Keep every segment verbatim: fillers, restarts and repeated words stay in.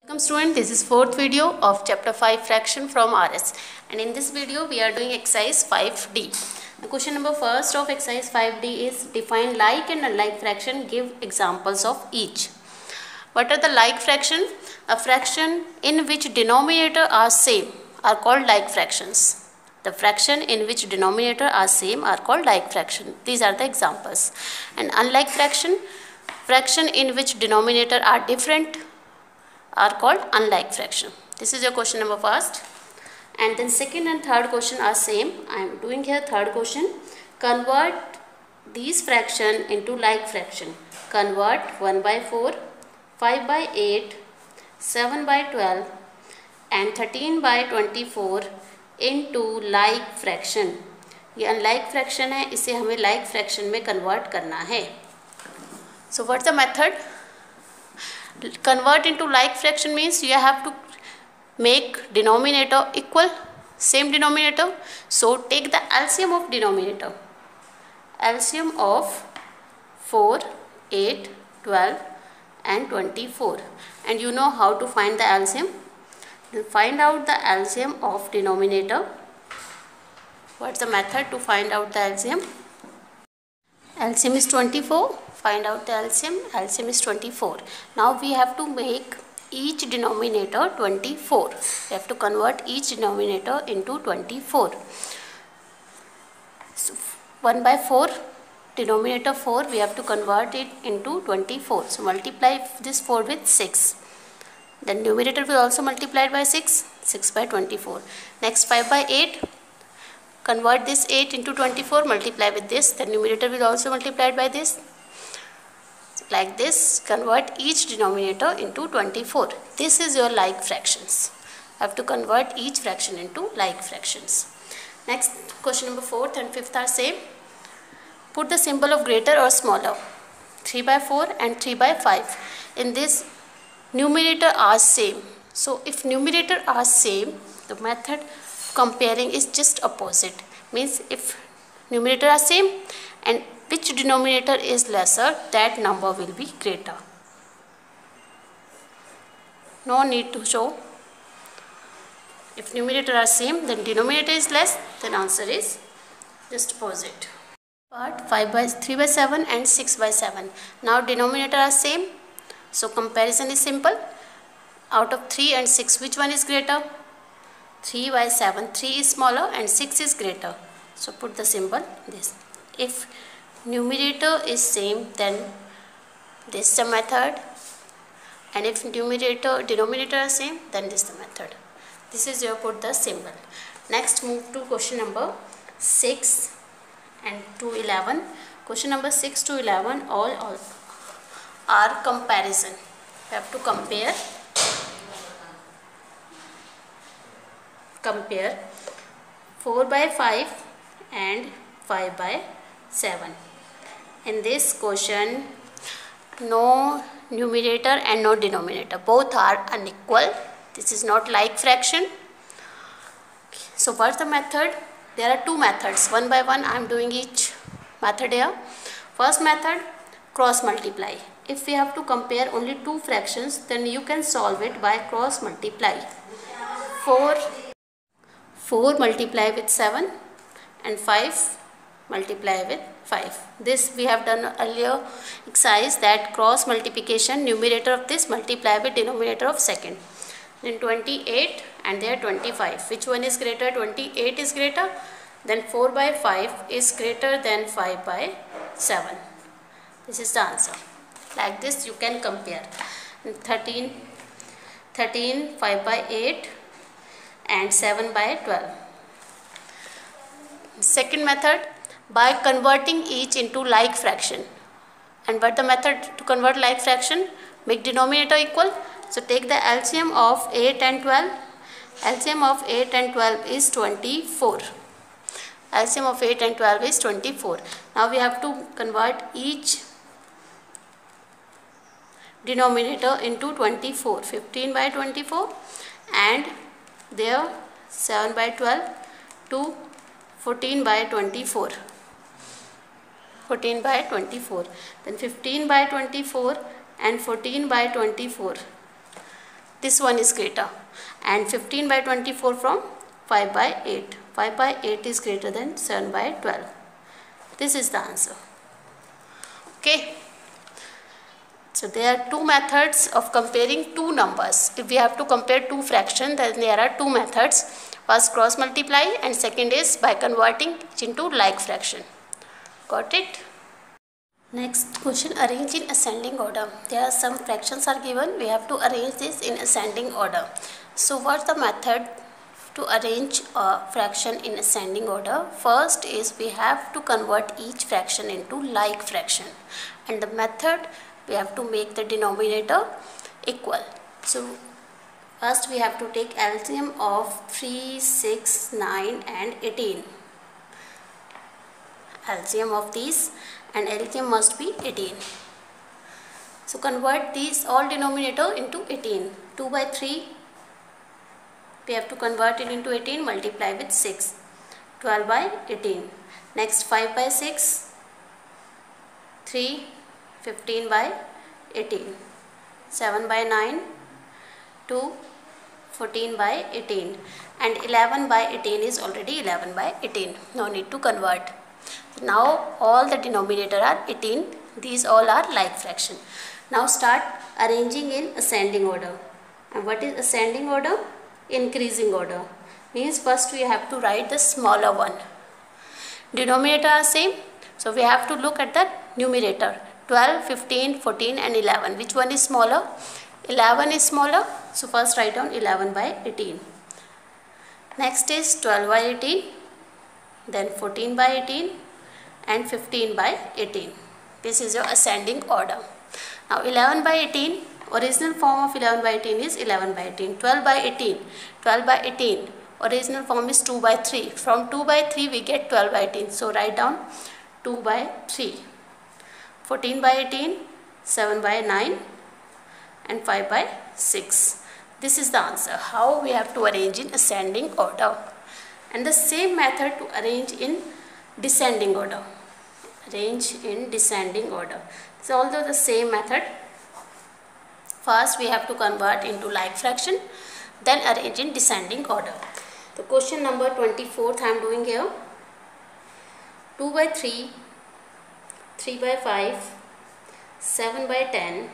Welcome student, this is fourth video of chapter five fraction from R S, and in this video we are doing exercise five D. The question number first of exercise five D is define like and unlike fraction, give examples of each. What are the like fraction? A fraction in which denominator are same are called like fractions. The fraction in which denominator are same are called like fraction. These are the examples. And unlike fraction, fraction in which denominator are different are called unlike fraction. This is your question number first. And then second and third question are same. I am doing here third question. Convert these fraction into like fraction. Convert one by four, five by eight, seven by twelve and thirteen by twenty-four into like fraction. ये unlike fraction है, इसे हमें like fraction में convert करना है. So what's the method? Convert into like fraction means you have to make denominator equal, same denominator. So take the L C M of denominator. L C M of four, eight, twelve and twenty-four. And you know how to find the L C M. Then find out the L C M of denominator. What's the method to find out the L C M? L C M is twenty-four. Find out the L C M. L C M is twenty-four. Now we have to make each denominator twenty-four. We have to convert each denominator into twenty-four. So one by four, denominator four, we have to convert it into twenty-four. So multiply this four with six. Then numerator will also multiply by six. six by twenty-four. Next five by eight. Convert this eight into twenty-four. Multiply with this. The numerator will also multiply by this. Like this, convert each denominator into twenty-four. This is your like fractions. I have to convert each fraction into like fractions. Next, question number fourth and fifth are same. Put the symbol of greater or smaller. three by four and three by five. In this, numerator are same. So if numerator are same, the method comparing is just opposite. Means if numerator are same and which denominator is lesser, that number will be greater. No need to show. If numerator are same, then denominator is less, then answer is just opposite. But five by three by seven and six by seven. Now denominator are same, so comparison is simple. Out of three and six, which one is greater? three by seven. three is smaller and six is greater. So put the symbol this. If numerator is same, then this is the method, and if numerator denominator is same, then this is the method. This is your put the symbol. Next, move to question number six and to eleven. Question number six to eleven all, all are comparison. We have to compare compare four by five and five by seven. In this question, no numerator and no denominator, both are unequal. This is not like fraction. So what's the method? There are two methods. One by one I am doing each method here. First method, cross multiply. If we have to compare only two fractions, then you can solve it by cross multiply. four, four multiply with seven and five multiply with five. This we have done earlier exercise, that cross multiplication, numerator of this multiply with denominator of second. Then twenty-eight and there twenty-five. Which one is greater? twenty-eight is greater. Then four by five is greater than five by seven. This is the answer. Like this you can compare. thirteen, thirteen, five by eight and seven by twelve. Second method, by converting each into like fraction. And what the method to convert like fraction? Make denominator equal. So take the L C M of eight and twelve. L C M of eight and twelve is twenty-four. L C M of eight and twelve is twenty-four. Now we have to convert each denominator into twenty-four. fifteen by twenty-four and there seven by twelve to fourteen by twenty-four. fourteen by twenty-four. Then fifteen by twenty-four and fourteen by twenty-four. this one is greater, and fifteen by twenty-four from five by eight. five by eight is greater than seven by twelve. This is the answer. Okay. So there are two methods of comparing two numbers. If we have to compare two fractions, then there are two methods. First, cross multiply, and second is by converting it into like fraction. Got it? Next question, arrange in ascending order. There are some fractions are given. We have to arrange this in ascending order. So what's the method to arrange a fraction in ascending order? First is we have to convert each fraction into like fraction, and the method we have to make the denominator equal. So first we have to take L C M of three, six, nine and eighteen. L C M of these, and L C M must be eighteen. So convert these all denominator into eighteen. two by three, we have to convert it into eighteen, multiply with six. twelve by eighteen. Next five by six, three, fifteen by eighteen. seven by nine, two, fourteen by eighteen. And eleven by eighteen is already eleven by eighteen. No need to convert. Now all the denominator are eighteen. These all are like fraction. Now start arranging in ascending order. And what is ascending order? Increasing order. Means first we have to write the smaller one. Denominator are same. So we have to look at the numerator. twelve, fifteen, fourteen and eleven. Which one is smaller? eleven is smaller. So first write down eleven by eighteen. Next is twelve by eighteen. Then fourteen by eighteen. And fifteen by eighteen. This is your ascending order. Now eleven by eighteen, original form of eleven by eighteen is eleven by eighteen. twelve by eighteen, twelve by eighteen, original form is two by three. From two by three we get twelve by eighteen. So write down two by three. fourteen by eighteen, seven by nine and five by six. This is the answer. How we have to arrange in ascending order. And the same method to arrange in descending order. Arrange in descending order. It's also the same method. First we have to convert into like fraction, then arrange in descending order. The question number twenty-fourth I am doing here. two by three, three by five, seven by ten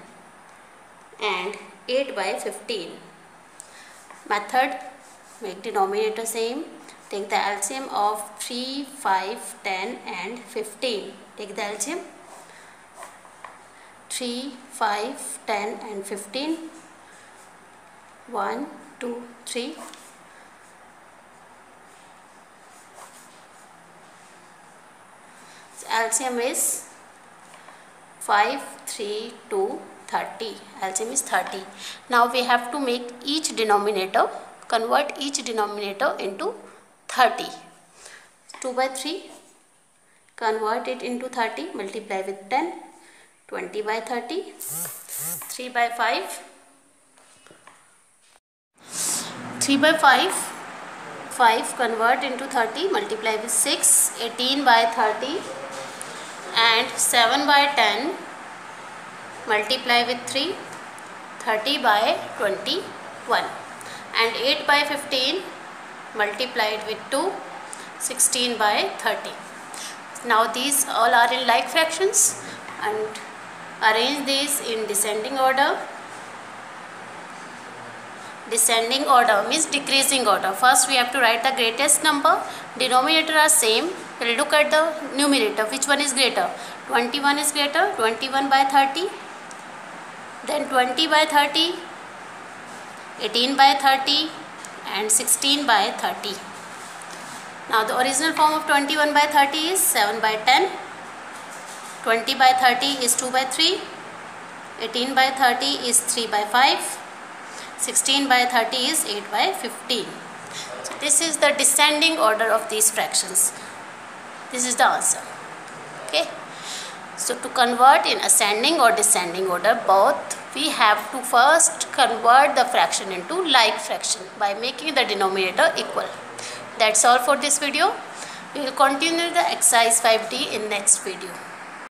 and eight by fifteen. Method, make denominator same. Take the L C M of three, five, ten and fifteen. Take the L C M. three, five, ten and fifteen. one, two, three. So L C M is five, three, two, thirty. L C M is thirty. Now we have to make each denominator, convert each denominator into thirty. two by three, convert it into thirty, multiply with ten. twenty by thirty. three by five. three by five. five convert into thirty, multiply with six. eighteen by thirty. And seven by ten, multiply with three. thirty by twenty-one. And eight by fifteen, multiplied with two. sixteen by thirty. Now these all are in like fractions, and arrange these in descending order. Descending order means decreasing order. First we have to write the greatest number. Denominator are same. We'll look at the numerator. Which one is greater? twenty-one is greater. twenty-one by thirty. Then twenty by thirty. eighteen by thirty. And sixteen by thirty. Now the original form of twenty-one by thirty is seven by ten. twenty by thirty is two by three. eighteen by thirty is three by five. sixteen by thirty is eight by fifteen. So this is the descending order of these fractions. This is the answer. Okay. So to convert in ascending or descending order, both, we have to first convert the fraction into like fraction by making the denominator equal. That's all for this video. We will continue the exercise five D in next video.